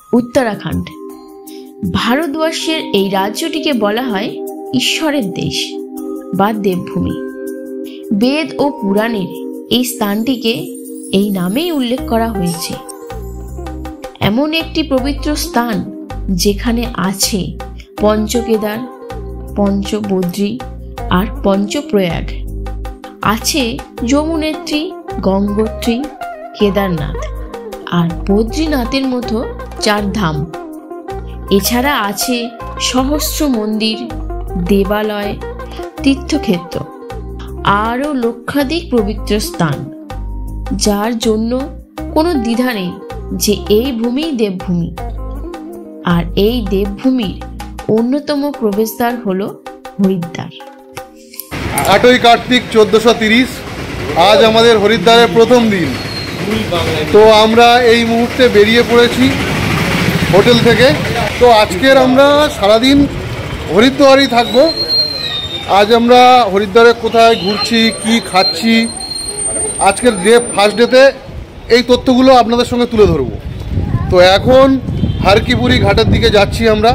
উত্তরাখণ্ড। ভারতবর্ষের এই রাজ্যটিকে বলা হয় ঈশ্বরের দেশ বা দেবভূমি। বেদ ও পুরাণের এই স্থানটিকে এই নামেই উল্লেখ করা হয়েছে। এমন একটি পবিত্র স্থান যেখানে আছে পঞ্চকেদার, পঞ্চবদ্রী আর পঞ্চপ্রয়াগ, আছে যমুনেত্রী, গঙ্গোত্রী, কেদারনাথ আর বদ্রীনাথের মতো 4 ধাম। এছাড়া আছে সহস্র মন্দির, দেবালয়, তীর্থক্ষেত্র আরও লক্ষাধিক পবিত্র স্থান, যার জন্য কোনো দ্বিধা নেই যে এই ভূমি দেবভূমি। আর এই দেবভূমির অন্যতম প্রবেশদ্বার হল হরিদ্বার। 8ই কার্তিক 1430, আজ আমাদের হরিদ্বারের প্রথম দিন। তো আমরা এই মুহূর্তে বেরিয়ে পড়েছি হোটেল থেকে। তো আজকের আমরা সারাদিন হরিদ্বারেই থাকবো। আজ আমরা হরিদ্বারে কোথায় ঘুরছি, কি খাচ্ছি, আজকের ফার্স্ট ডেতে এই তথ্যগুলো আপনাদের সঙ্গে তুলে ধরবো। তো এখন হারকিপুরি ঘাটের দিকে যাচ্ছি আমরা।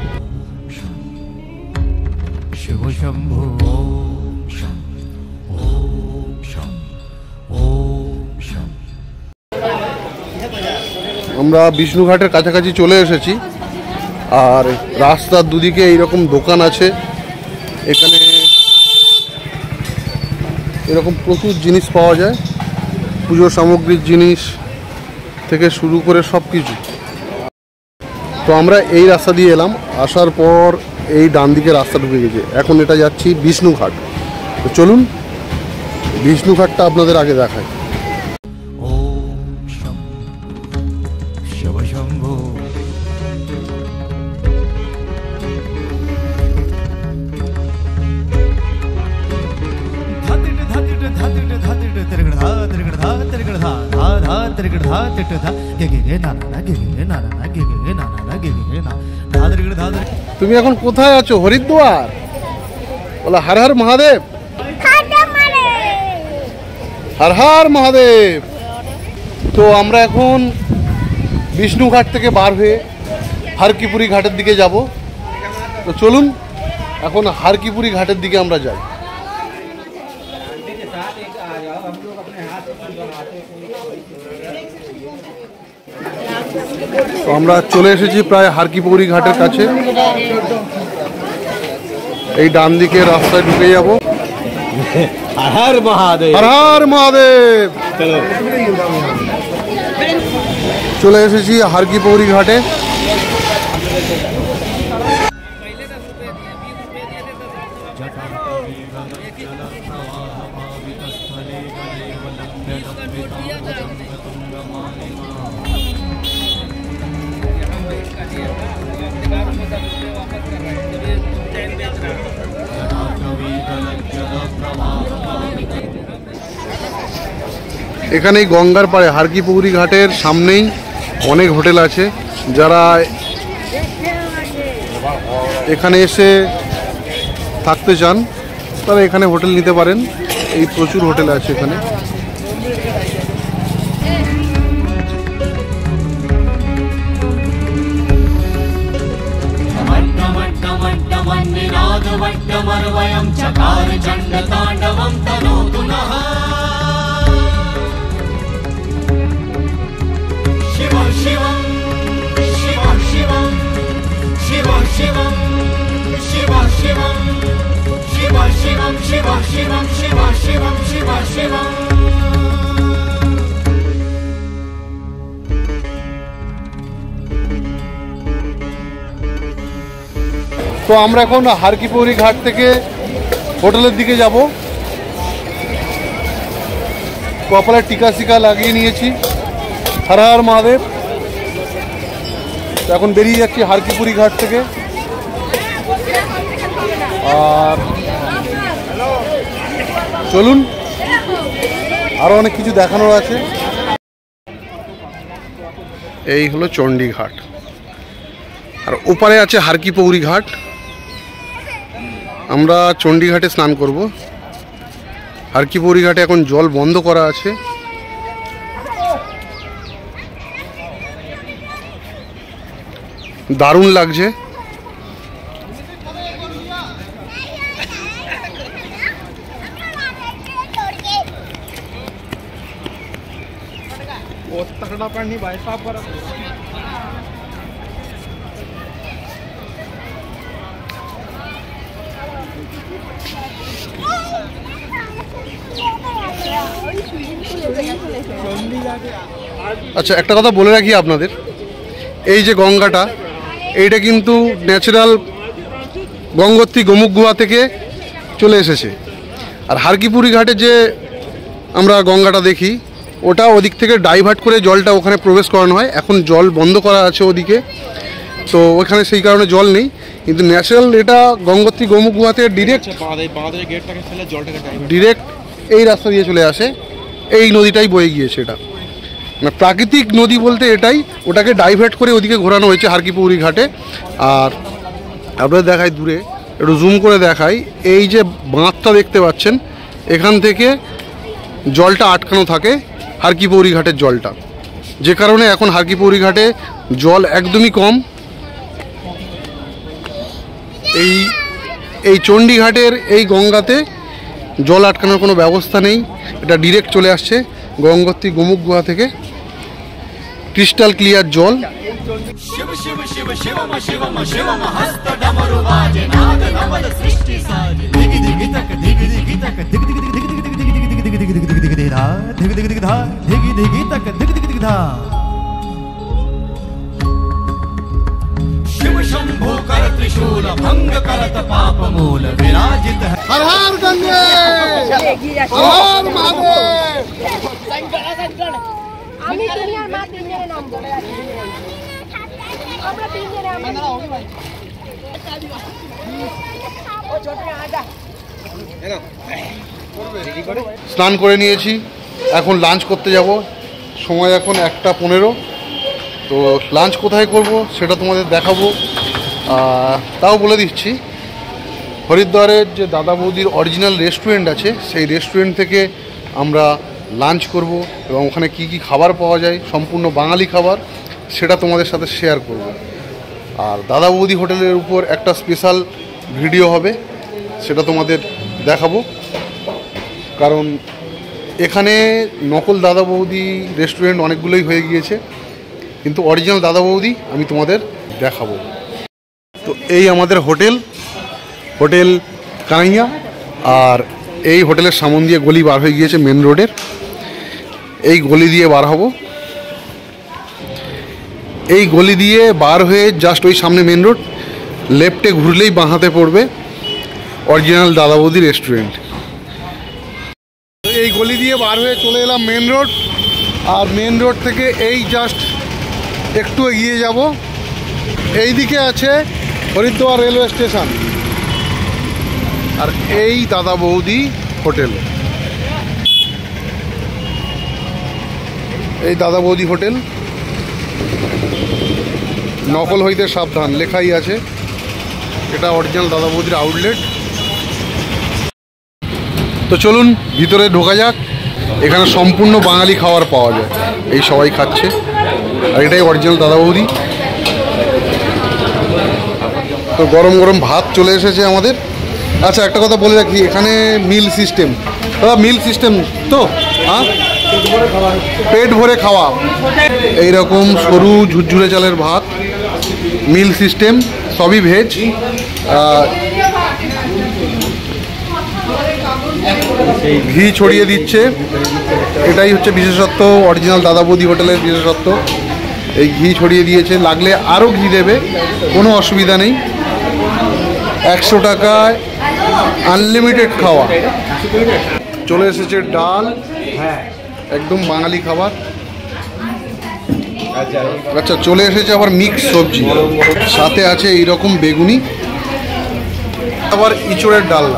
আমরা বিষ্ণুঘাটের কাছাকাছি চলে এসেছি। আর রাস্তার দুদিকে এইরকম দোকান আছে। এখানে এরকম প্রচুর জিনিস পাওয়া যায়, পুজোর সামগ্রীর জিনিস থেকে শুরু করে সব কিছু। তো আমরা এই রাস্তা দিয়ে এলাম, আসার পর এই ডান দিকে রাস্তা ঢুকে গেছে। এখন এটা যাচ্ছি বিষ্ণুঘাট। তো চলুন বিষ্ণুঘাটটা আপনাদের আগে দেখাই। তুমি এখন কোথায় আছো? হরিদ্বার। বলো হর হর মহাদেব, হর হর মহাদেব। তো আমরা এখন বিষ্ণুঘাট থেকে বার হয়ে হারকিপুরি ঘাটের দিকে যাব। তো চলুন এখন হারকিপুরি ঘাটের দিকে আমরা যাই। তো আমরা চলে এসেছি প্রায় হারকিপুরি ঘাটের কাছে। এই ডান দিকে রাস্তায় ঢুকে যাব। হর হর মহাদেব, হর হর মহাদেব। চলে এসেছি হারকিপুরি ঘাটে। এখানে গঙ্গার পাড়ে হারকিপুরি ঘাটের সামনেই অনেক হোটেল আছে। যারা এখানে এসে থাকতে চান তারা এখানে হোটেল নিতে পারেন। এই প্রচুর হোটেল আছে এখানে। তো আমরা এখন হারকিপুরি ঘাট থেকে হোটেলের দিকে যাব। কপালে টিকা সিকা লাগিয়ে নিয়েছি। হর হর মহাদেব। এখন বেরিয়ে যাচ্ছি হারকিপুরি ঘাট থেকে। আর চলুন আরো অনেক কিছু দেখানোর আছে। এই হলো চণ্ডীঘাট আর ওপারে আছে হারকিপুরি ঘাট। আমরা চণ্ডীঘাটে স্নান করব। হারকিপুরি ঘাটে এখন জল বন্ধ করা আছে। দারুণ লাগছে। আচ্ছা, একটা কথা বলে রাখি আপনাদের, এই যে গঙ্গাটা, এইটা কিন্তু ন্যাচারাল গঙ্গোত্রী গোমুখ গুহা থেকে চলে এসেছে। আর হারকিপুরি ঘাটে যে আমরা গঙ্গাটা দেখি, ওটা ওদিক থেকে ডাইভার্ট করে জলটা ওখানে প্রবেশ করানো হয়। এখন জল বন্ধ করা আছে ওদিকে, তো ওখানে সেই কারণে জল নেই। কিন্তু ন্যাচারাল এটা গঙ্গোত্রী গোমুখ গুহা থেকে ডিরেক্ট এই রাস্তা দিয়ে চলে আসে, এই নদীটাই বয়ে গিয়েছে। এটা মানে প্রাকৃতিক নদী বলতে এটাই, ওটাকে ডাইভার্ট করে ওদিকে ঘোরানো হয়েছে হারকিপুরি ঘাটে। আর আপনাদের দেখাই দূরে, একটু জুম করে দেখাই, এই যে বাঁধটা দেখতে পাচ্ছেন, এখান থেকে জলটা আটকানো থাকে হারকিপুরি ঘাটের জলটা, যে কারণে এখন হারকিপুরি ঘাটে জল একদমই কম। এই চণ্ডীঘাটের এই গঙ্গাতে জল আটকানোর কোনো ব্যবস্থা নেই, এটা ডিরেক্ট চলে আসছে গঙ্গোত্রী গোমুখ গুহা থেকে, ক্রিস্টাল ক্লিয়ার জল। शिव शिव शिव शिवम शिवम शिवम हस्त डमरु बाजे नाद नवल सृष्टि साजे दिगि दिगि तक दिगि दिगि तक दिगि दिगि दिगि दिगि दिगि दिगि दिगि दिगि दिगि दिगि धा दिगि दिगि दिगि धा दिगि दिगि तक दिगि दिगि दिगि धा शिव शंभो कर त्रिशूल भंग करत पाप मूल विराजित है। हर हर गंगे, हर हर महादेव। আমি তুমি আর মা তিনজনের নাম বলে আমরা তিনজনে আমরা ও ছোট আজা স্নান করে নিয়েছি, এখন লাঞ্চ করতে যাব। সময় এখন 1:15। তো লাঞ্চ কোথায় করব সেটা তোমাদের দেখাবো। তাও বলে দিচ্ছি, হরিদ্বারের যে দাদা বৌদির অরিজিনাল রেস্টুরেন্ট আছে, সেই রেস্টুরেন্ট থেকে আমরা লাঞ্চ করব এবং ওখানে কি কি খাবার পাওয়া যায়, সম্পূর্ণ বাঙালি খাবার, সেটা তোমাদের সাথে শেয়ার করব। আর দাদা বৌদি হোটেলের উপর একটা স্পেশাল ভিডিও হবে, সেটা তোমাদের দেখাবো। কারণ এখানে নকল দাদা বৌদি রেস্টুরেন্ট অনেকগুলোই হয়ে গিয়েছে, কিন্তু অরিজিনাল দাদা বৌদি আমি তোমাদের দেখাবো। তো এই আমাদের হোটেল কানাইয়া, আর এই হোটেলের সামন দিয়ে গলি বার হয়ে গিয়েছে মেন রোডের, এই গলি দিয়ে বার হব। এই গলি দিয়ে বার হয়ে জাস্ট ওই সামনে মেন রোড, লেফটে ঘুরলেই বাঁ হাতে পড়বে অরিজিনাল দাদা বৌদি রেস্টুরেন্ট। এই গলি দিয়ে বার হয়ে চলে এলাম মেন রোড, আর মেন রোড থেকে এই জাস্ট একটু এগিয়ে যাব, এই দিকে আছে হরিদ্বার রেলওয়ে স্টেশন, আর এই দাদা বৌদি হোটেল। এই দাদা বৌদি হোটেল, নকল হইতে সাবধান লেখাই আছে, এটা অরিজিনাল দাদা বৌদির আউটলেট। তো চলুন ভিতরে ঢোকা যাক। এখানে সম্পূর্ণ বাঙালি খাবার পাওয়া যায়, এই সবাই খাচ্ছে, আর এটাই অরিজিনাল দাদা বৌদি। তো গরম গরম ভাত চলে এসেছে আমাদের। আচ্ছা, একটা কথা বলে রাখি, এখানে মিল সিস্টেম, দাদা মিল সিস্টেম তো, হ্যাঁ, পেট ভরে খাওয়া। এইরকম সরু ঝুরঝুরে চালের ভাত, মিল সিস্টেম, সবই ভেজ। ঘি ছড়িয়ে দিচ্ছে, এটাই হচ্ছে বিশেষত্ব, অরিজিনাল দাদা বৌদি হোটেলের বিশেষত্ব। এই ঘি ছড়িয়ে দিয়েছে, লাগলে আরও ঘি দেবে, কোনো অসুবিধা নেই। 100 টাকায় আনলিমিটেড খাওয়া। চলে এসেছে ডাল, একদম বাঙালি খাবার। আচ্ছা, চলে এসেছে আবার মিক্স সবজি, সাথে আছে এইরকম বেগুনি, আবার ইঁচড়ের ডালনা।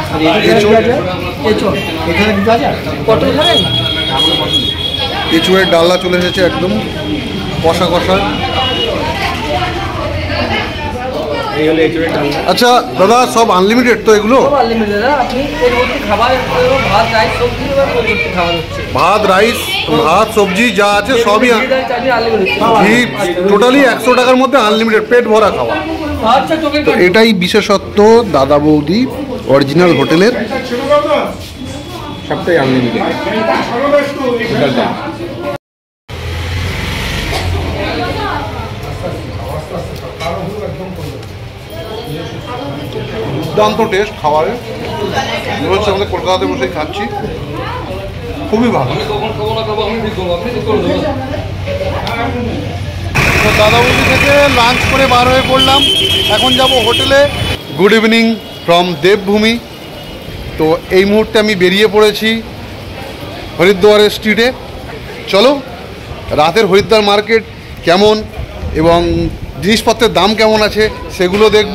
এঁচুড়ের ডালনা চলে এসেছে, একদম কষা কষা। এই হলো এঁচড়ের ডালনা। আচ্ছা দাদা, সব আনলিমিটেড তো এগুলো? সব আনলিমিটেড, আপনি এর মধ্যে খাবার ভাত রাইস সবজি এবার পরিবর্তে খাবার হচ্ছে। ভাত রাইস ভাত সবজি যা আছে সবই আনলিমিটেড। টোটালি 100 টাকার মধ্যে আনলিমিটেড পেট ভরা খাওয়া। আচ্ছা টোকেন তো এটাই বিশেষত্ব দাদা বৌদি অরিজিনাল হোটেলের। সবটাই আনলিমিটেড। দুর্দান্ত টেস্ট খাবারের। মনে হচ্ছে আমাদের কলকাতাতে বসে খাচ্ছি, খুবই ভালো। তো দাদা বৌদি থেকে লাঞ্চ করে বার হয়ে পড়লাম, এখন যাব হোটেলে। Good evening from Devbhumi. তো এই মুহূর্তে আমি বেরিয়ে পড়েছি হরিদ্বারের স্ট্রিটে। চলো রাতের হরিদ্বার মার্কেট কেমন এবং জিনিসপত্রের দাম কেমন আছে সেগুলো দেখব।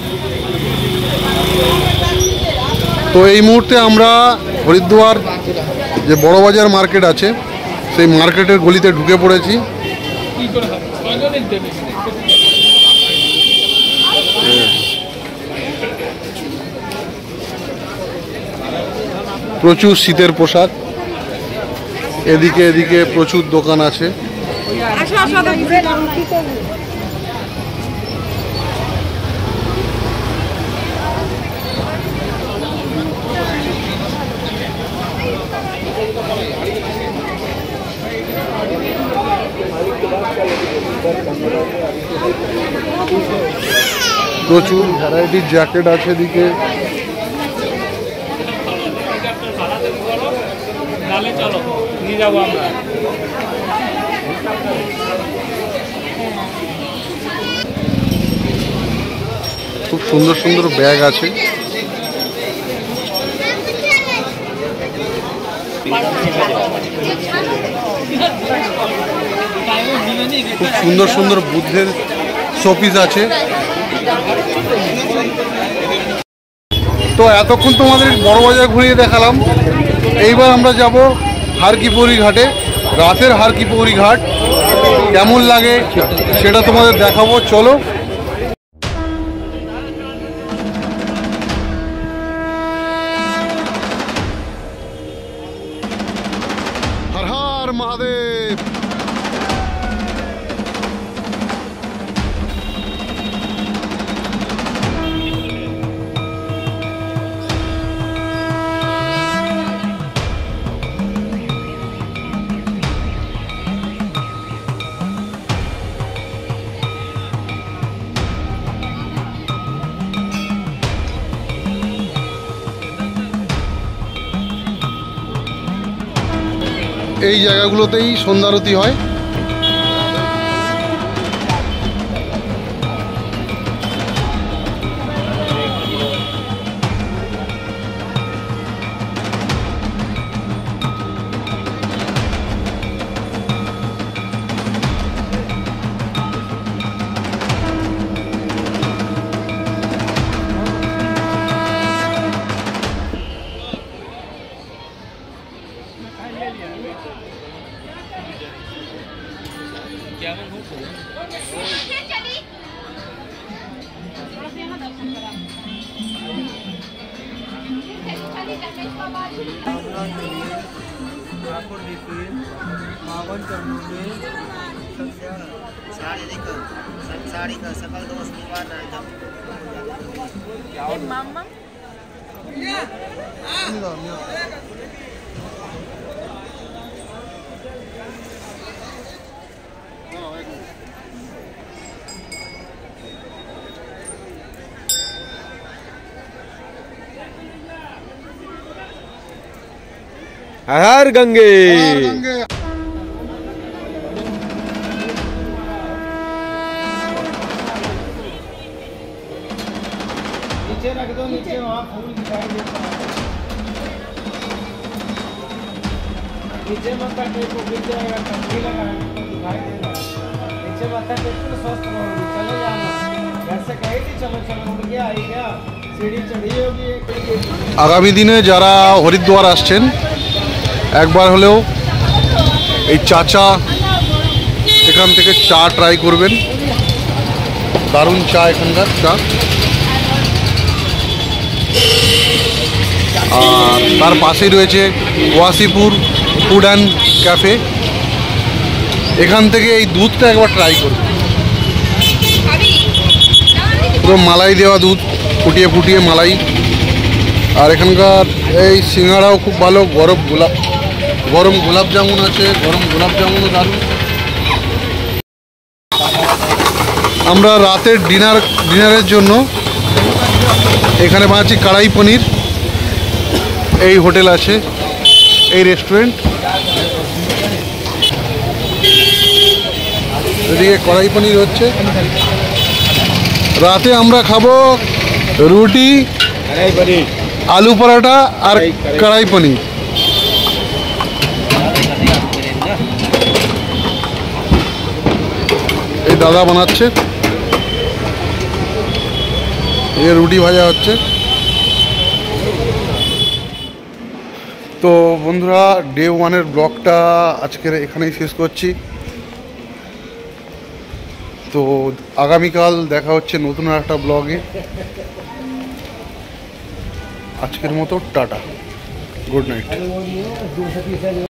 তো এই মুহূর্তে আমরা হরিদ্বার যে বড় বাজার মার্কেট আছে সেই মার্কেটের গলিতে ঢুকে পড়েছি। প্রচুর শীতের পোশাক, এদিকে এদিকে প্রচুর দোকান আছে। প্রচুর ভ্যারাইটির জ্যাকেট আছে এদিকে। খুব সুন্দর সুন্দর ব্যাগ আছে। খুব সুন্দর সুন্দর বুদ্ধের শোপিস আছে। তো এতক্ষণ তোমাদের বড় বাজার ঘুরিয়ে দেখালাম, এইবার আমরা যাব হারকিপৌরি ঘাটে। রাতের হারকিপৌরি ঘাট কেমন লাগে সেটা তোমাদের দেখাবো, চলো। হর হর মহাদেব। এই জায়গাগুলোতেই সন্ধ্যারতি হয়। हर गंगे। नीचे रख दो, नीचे वहाँ फूल दिखाई देता है। नीचे मत टेको, गिर जाएगा, टंकी लगा दिखाई देगा। नीचे मत टेको, स्वस्थ रहोगे। चलो जाना, घर से कही थी चलो चलो, उड़ के आई क्या, सीढ़ी चढ़ी होगी। আগামী দিনে যারা হরিদ্বার আসছেন একবার হলেও এই চাচা এখান থেকে চা ট্রাই করবেন। দারুণ চা এখানকার চা। আর তার পাশেই রয়েছে ওয়াসিপুর ফুড অ্যান্ড ক্যাফে। এখান থেকে এই দুধটা একবার ট্রাই করুন, পুরো মালাই দেওয়া দুধ, ফুটিয়ে ফুটিয়ে মালাই। আর এখানকার এই সিঙ্গাড়াও খুব ভালো, গরম গোলাপ জামুন আছে, গরম গোলাপ জামুনও দারুণ। আমরা রাতের ডিনারের জন্য এখানে বানাচ্ছি কড়াই পনির। এই হোটেল আছে, এই রেস্টুরেন্ট, এদিকে কড়াই পনির হচ্ছে। রাতে আমরা খাবো রুটি, আলু পরোটা আর কড়াই পনির। এই দাদা বানাচ্ছে, এই রুটি ভাজা হচ্ছে। তো বন্ধুরা, ডে 1-এর ব্লগটা আজকের এখানেই শেষ করছি। তো আগামীকাল দেখা হচ্ছে নতুন একটা ব্লগে। আজকের মতো টাটা, গুড নাইট।